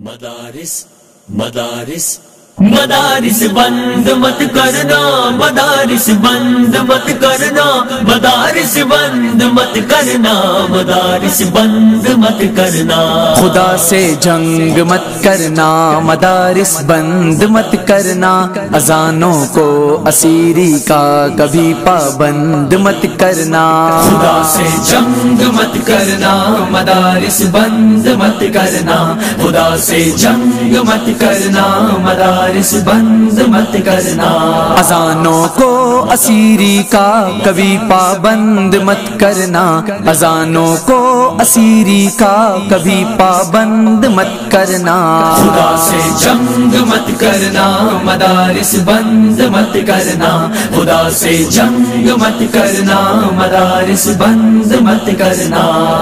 مدارس مدارس مدارس بند مت کرنا، مدارس بند مت کرنا، مدارس بند مت کرنا، مدارس بند مت کرنا، خدا سے جنگ مت کرنا، مدارس بند مت کرنا، اذانوں کو اسیری کا کبھی پابند مت کرنا، خدا سے جنگ مت کرنا، مدارس بند مت کرنا، خدا سے جنگ مت کرنا، مدارس بند مت کرنا، اذانوں کو اسیری کا کبھی پابند مت کرنا، اذانوں کو اسیری کا کبھی پابند مت کرنا، خدا سے جنگ مت کرنا، مدارس بند مت کرنا، خدا سے جنگ مت کرنا، مدارس بند مت کرنا،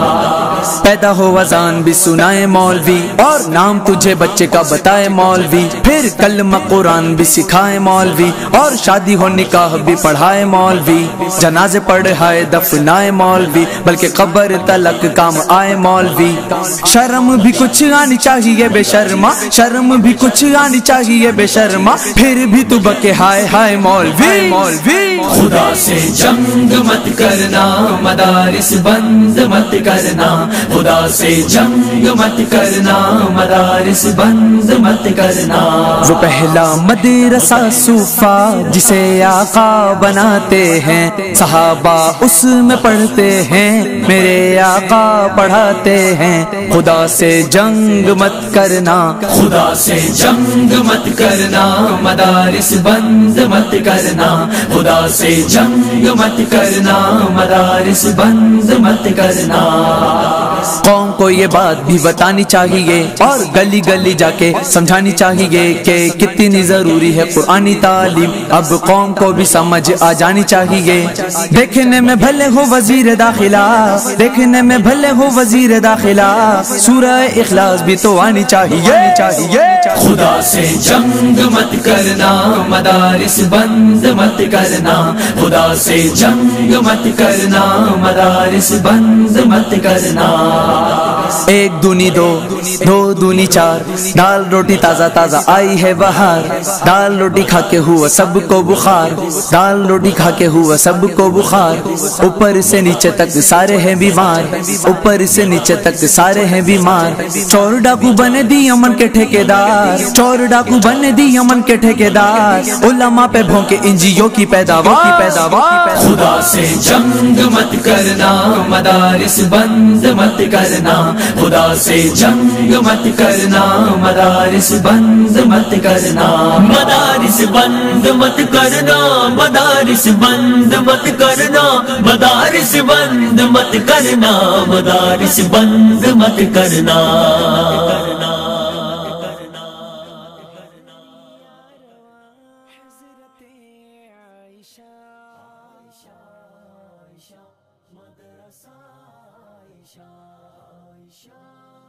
پیدا ہو اذان بھی سنائے مولوی، اور نام تجھے بچے کا بتائے مولوی، پھر کلمہ قرآن بھی سکھائے مولوی، اور شادی ہو نکاح بھی پڑھائے مولوی، جنازے پڑھائے دفنائے مولوی، بلکہ قبر تلک کام آئے مولوی، شرم بھی کچھ آنی چاہیے بے شرما، شرم بھی کچھ آنی چاہیے بے شرما، پھر بھی تو بکے ہائے ہائے مولوی مولوی، خدا سے جنگ مت کرنا، مدارس بند مت کرنا، خدا سے جنگ مت کرنا، مدارس بند مت کرنا، وہ پہلا مدرسہ صوفہ جسے آقا بناتے ہیں، صحابہ اس میں پڑھتے ہیں، میرے آقا پڑھاتے ہیں، خدا سے جنگ مت کرنا، خدا سے جنگ مت کرنا، مدارس بند مت کرنا، خدا سے جنگ مت کرنا، مدارس بند مت کرنا، قوم کو یہ بات بھی بتانی چاہیے، اور گلی گلی جا کے سمجھانی چاہیے کہ کتنی ضروری ہے قرآنی تعلیم، اب قوم کو بھی سمجھ آ جانی چاہیے، دیکھنے میں بھلے ہو وزیر داخلہ، دیکھنے میں بھلے ہو وزیر داخلہ، سورہ اخلاص بھی تو آنی چاہیے، خدا سے جنگ مت کرنا، مدارس بند مت کرنا، خدا سے جنگ مت کرنا، مدارس بند مت کرنا، ایک دونی دو، دو دونی چار، دال روٹی تازہ تازہ آئی ہے بہار، دال روٹی کھا کے ہوا سب کو بخار، دال روٹی کھا کے ہوا سب کو بخار، اوپر سے نیچے تک سارے ہیں بیمار، اوپر سے نیچے تک سارے ہیں بیمار، چور ڈاکو بنے دی امن کے ٹھیکیدار، چور ڈاکو بنے دی امن کے ٹھیکیدار، علماء پہ بھونکے انجیوں کی پیداوار، خدا سے جنگ مت کرنا، مدارس بند مت کرنا، خدا سے جنگ مت کرنا، مدارس بند مت کرنا، مدارس بند مت کرنا، مدارس بند مت کرنا، مدارس بند مت کرنا، مدارس بند مت کرنا، مدرسہ عائشہ